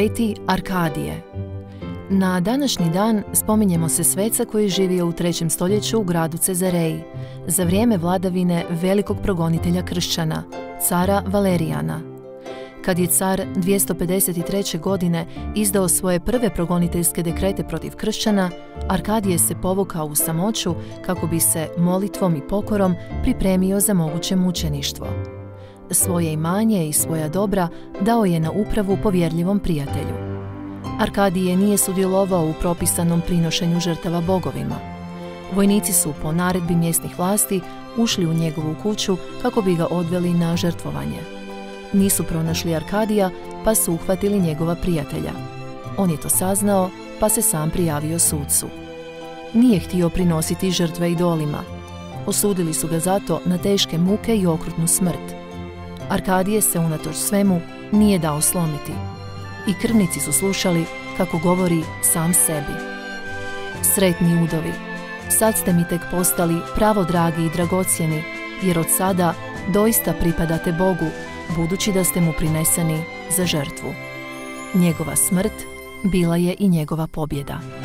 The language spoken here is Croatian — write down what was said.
Sveti Arkadije. Na današnji dan spominjemo se sveca koji je živio u 3. stoljeću u gradu Cezareji, za vrijeme vladavine velikog progonitelja kršćana, cara Valerijana. Kad je car 253. godine izdao svoje prve progoniteljske dekrete protiv kršćana, Arkadije se povukao u samoću kako bi se molitvom i pokorom pripremio za moguće mučeništvo. Svoje imanje i svoja dobra dao je na upravu povjerljivom prijatelju. Arkadije nije sudjelovao u propisanom prinošenju žrtava bogovima. Vojnici su po naredbi mjesnih vlasti ušli u njegovu kuću kako bi ga odveli na žrtvovanje. Nisu pronašli Arkadija, pa su uhvatili njegova prijatelja. On je to saznao, pa se sam prijavio sucu. Nije htio prinositi žrtve idolima. Osudili su ga zato na teške muke i okrutnu smrt. Arkadije se unatoč svemu nije dao slomiti. I krvnici su slušali kako govori sam sebi. Sretni udovi, sad ste mi tek postali pravo dragi i dragocjeni, jer od sada doista pripadate Bogu, budući da ste mu prineseni za žrtvu. Njegova smrt bila je i njegova pobjeda.